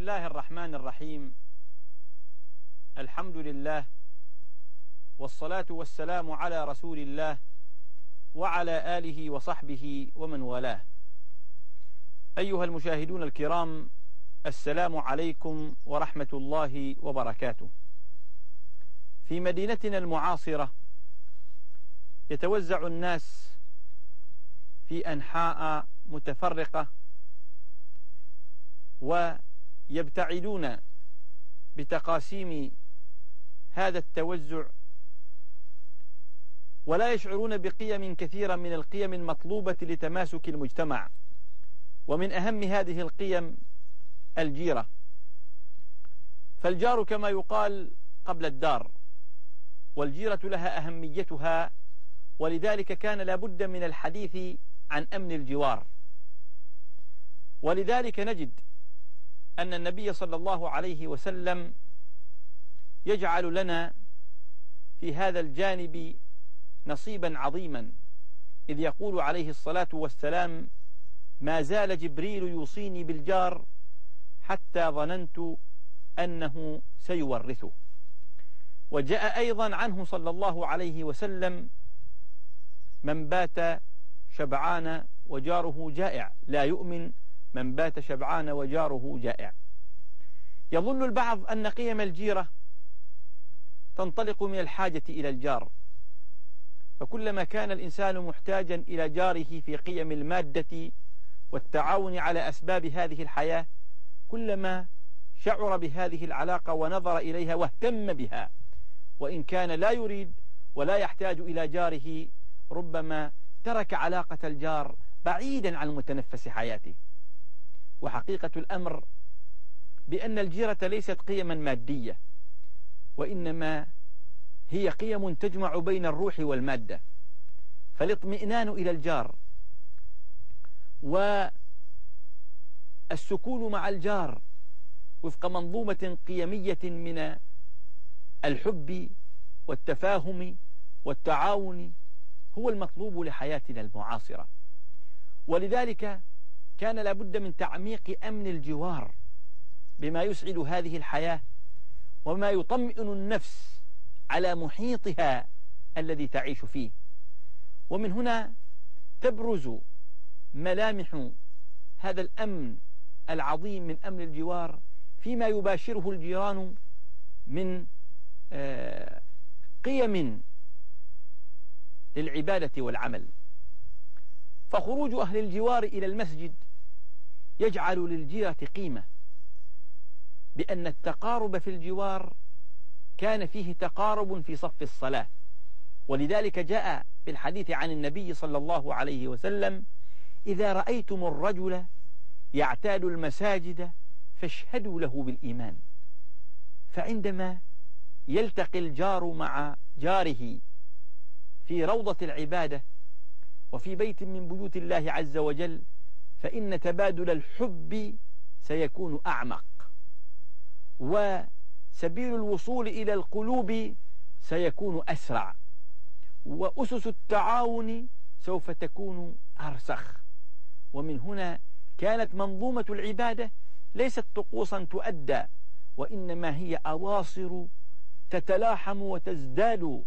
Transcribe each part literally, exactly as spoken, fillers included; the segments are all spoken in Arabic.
الله الرحمن الرحيم. الحمد لله، والصلاة والسلام على رسول الله وعلى آله وصحبه ومن والاه. أيها المشاهدون الكرام، السلام عليكم ورحمة الله وبركاته. في مدينتنا المعاصرة يتوزع الناس في أنحاء متفرقة ويبتعدون بتقاسيم هذا التوزع، ولا يشعرون بقيم كثيرة من القيم المطلوبة لتماسك المجتمع، ومن أهم هذه القيم الجيرة. فالجار كما يقال قبل الدار، والجيرة لها أهميتها، ولذلك كان لابد من الحديث عن أمن الجوار. ولذلك نجد أن النبي صلى الله عليه وسلم يجعل لنا في هذا الجانب نصيبا عظيما، إذ يقول عليه الصلاة والسلام: ما زال جبريل يوصيني بالجار حتى ظننت أنه سيورثه. وجاء أيضا عنه صلى الله عليه وسلم: من بات شبعان وجاره جائع لا يؤمن من بات شبعان وجاره جائع. يظن البعض أن قيم الجيرة تنطلق من الحاجة إلى الجار، فكلما كان الإنسان محتاجا إلى جاره في قيم المادة والتعاون على أسباب هذه الحياة، كلما شعر بهذه العلاقة ونظر إليها واهتم بها. وإن كان لا يريد ولا يحتاج إلى جاره، ربما ترك علاقة الجار بعيدا عن متنفس حياته. وحقيقة الأمر بأن الجيرة ليست قيما مادية، وإنما هي قيم تجمع بين الروح والمادة. فالاطمئنان إلى الجار والسكون مع الجار وفق منظومة قيمية من الحب والتفاهم والتعاون هو المطلوب لحياتنا المعاصرة. ولذلك كان لابد من تعميق أمن الجوار بما يسعد هذه الحياة وما يطمئن النفس على محيطها الذي تعيش فيه. ومن هنا تبرز ملامح هذا الأمن العظيم من أمن الجوار فيما يباشره الجيران من قيم للعبادة والعمل. فخروج أهل الجوار إلى المسجد يجعل للجيرة قيمة، بأن التقارب في الجوار كان فيه تقارب في صف الصلاة. ولذلك جاء في الحديث عن النبي صلى الله عليه وسلم: إذا رأيتم الرجل يعتاد المساجد فاشهدوا له بالإيمان. فعندما يلتقي الجار مع جاره في روضة العبادة وفي بيت من بيوت الله عز وجل، فإن تبادل الحب سيكون أعمق، وسبيل الوصول إلى القلوب سيكون أسرع، وأسس التعاون سوف تكون أرسخ. ومن هنا كانت منظومة العبادة ليست طقوسا تؤدى، وإنما هي أواصر تتلاحم وتزداد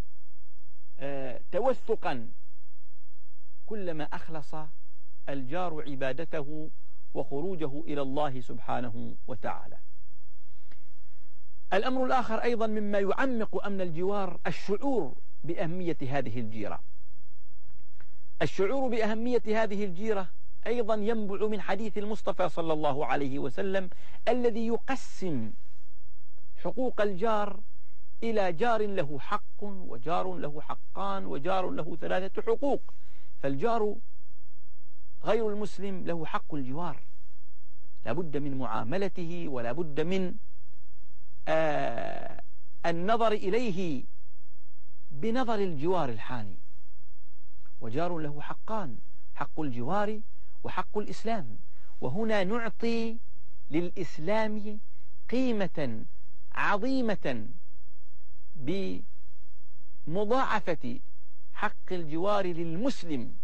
توثقا كلما أخلص الجار عبادته وخروجه إلى الله سبحانه وتعالى. الأمر الآخر أيضا مما يعمق أمن الجوار الشعور بأهمية هذه الجيرة. الشعور بأهمية هذه الجيرة أيضا ينبع من حديث المصطفى صلى الله عليه وسلم الذي يقسم حقوق الجار إلى جار له حق وجار له حقان وجار له ثلاثة حقوق. فالجار غير المسلم له حق الجوار، لابد من معاملته ولا بد من آه النظر إليه بنظر الجوار الحاني. وجار له حقان: حق الجوار وحق الإسلام. وهنا نعطي للإسلام قيمة عظيمة بمضاعفة حق الجوار للمسلم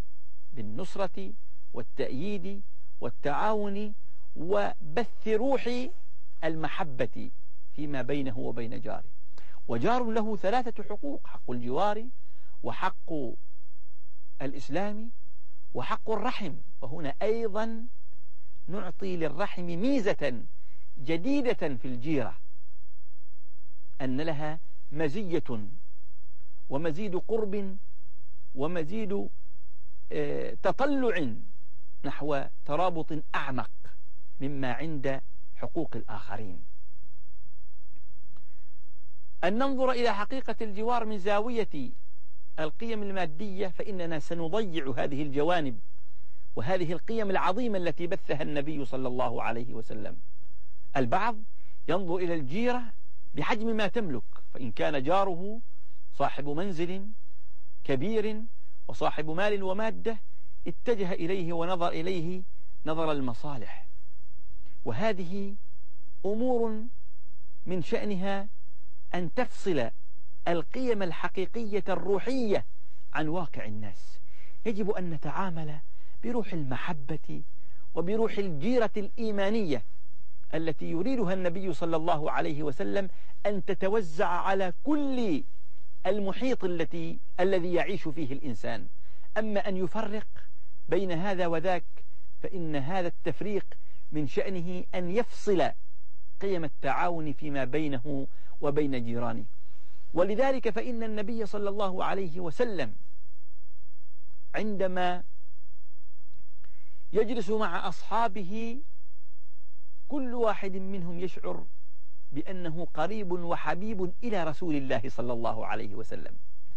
بالنصرة والتأييد والتعاون وبث روح المحبة فيما بينه وبين جاره. وجار له ثلاثة حقوق: حق الجوار، وحق الإسلام، وحق الرحم. وهنا أيضا نعطي للرحم ميزة جديدة في الجيرة، أن لها مزية ومزيد قرب ومزيد تطلع نحو ترابط أعمق مما عند حقوق الآخرين. أن ننظر إلى حقيقة الجوار من زاوية القيم المادية، فإننا سنضيع هذه الجوانب وهذه القيم العظيمة التي بثها النبي صلى الله عليه وسلم. البعض ينظر إلى الجيرة بحجم ما تملك، فإن كان جاره صاحب منزل كبير وصاحب مال ومادة اتجه إليه ونظر إليه نظر المصالح، وهذه أمور من شأنها أن تفصل القيم الحقيقية الروحية عن واقع الناس. يجب أن نتعامل بروح المحبة وبروح الجيرة الإيمانية التي يريدها النبي صلى الله عليه وسلم أن تتوزع على كل المحيط التي الذي يعيش فيه الإنسان. أما أن يفرق بين هذا وذاك فإن هذا التفريق من شأنه أن يفصل قيم التعاون فيما بينه وبين جيرانه. ولذلك فإن النبي صلى الله عليه وسلم عندما يجلس مع أصحابه كل واحد منهم يشعر بأنه قريب وحبيب إلى رسول الله صلى الله عليه وسلم.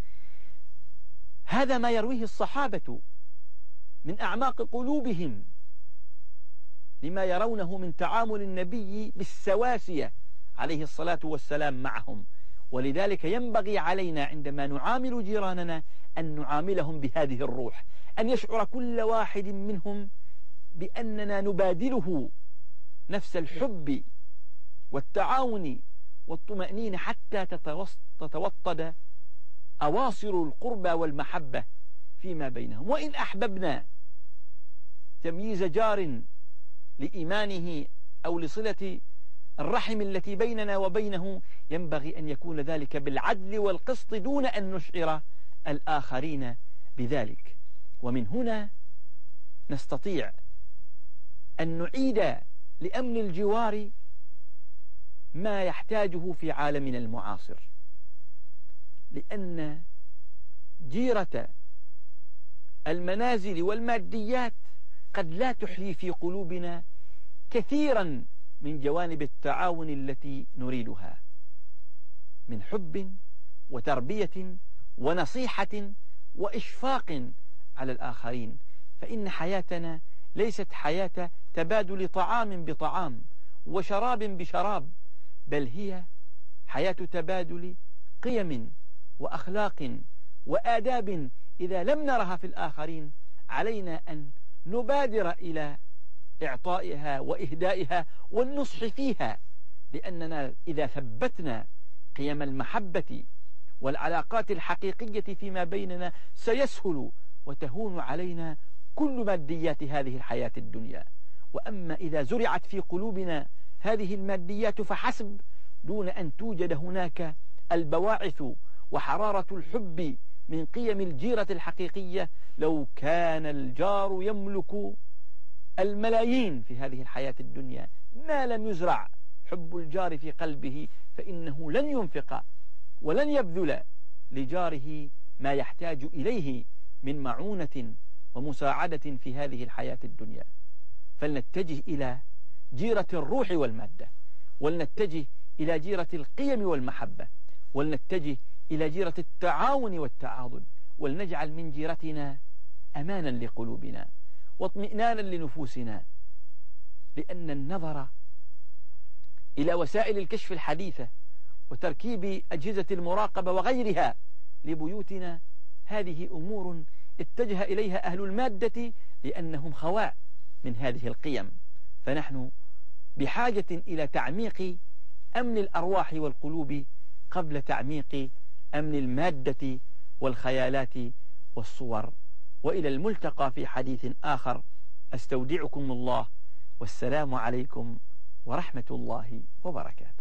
هذا ما يرويه الصحابة من أعماق قلوبهم لما يرونه من تعامل النبي بالسواسية عليه الصلاة والسلام معهم. ولذلك ينبغي علينا عندما نعامل جيراننا أن نعاملهم بهذه الروح، أن يشعر كل واحد منهم بأننا نبادله نفس الحب والتعاون والطمأنينة حتى تتوطد أواصر القربى والمحبة فيما بينهم. وإن أحببنا تمييز جار لإيمانه أو لصلة الرحم التي بيننا وبينه، ينبغي أن يكون ذلك بالعدل والقسط دون أن نشعر الآخرين بذلك. ومن هنا نستطيع أن نعيد لأمن الجوار ما يحتاجه في عالمنا المعاصر، لأن جيرة المنازل والماديات قد لا تحيي في قلوبنا كثيرا من جوانب التعاون التي نريدها من حب وتربية ونصيحة وإشفاق على الآخرين. فإن حياتنا ليست حياة تبادل طعام بطعام وشراب بشراب، بل هي حياة تبادل قيم وأخلاق وآداب إذا لم نرها في الآخرين علينا أن نبادر إلى إعطائها وإهدائها والنصح فيها، لأننا إذا ثبتنا قيم المحبة والعلاقات الحقيقية فيما بيننا سيسهل وتهون علينا كل ماديات هذه الحياة الدنيا. وأما إذا زرعت في قلوبنا هذه الماديات فحسب دون أن توجد هناك البواعث وحرارة الحب من قيم الجيرة الحقيقية، لو كان الجار يملك الملايين في هذه الحياة الدنيا ما لم يزرع حب الجار في قلبه فإنه لن ينفق ولن يبذل لجاره ما يحتاج إليه من معونة ومساعدة في هذه الحياة الدنيا. فلنتجه إلى جيرة الروح والمادة، ولنتجه إلى جيرة القيم والمحبة، ولنتجه إلى جيرة التعاون والتعاضد، ولنجعل من جيرتنا أمانا لقلوبنا واطمئنانا لنفوسنا. لأن النظر إلى وسائل الكشف الحديثة وتركيب أجهزة المراقبة وغيرها لبيوتنا هذه أمور اتجه إليها أهل المادة لأنهم خواء من هذه القيم. فنحن بحاجة إلى تعميق أمن الأرواح والقلوب قبل تعميق أمن المادة والخيالات والصور. وإلى الملتقى في حديث آخر، أستودعكم الله، والسلام عليكم ورحمة الله وبركاته.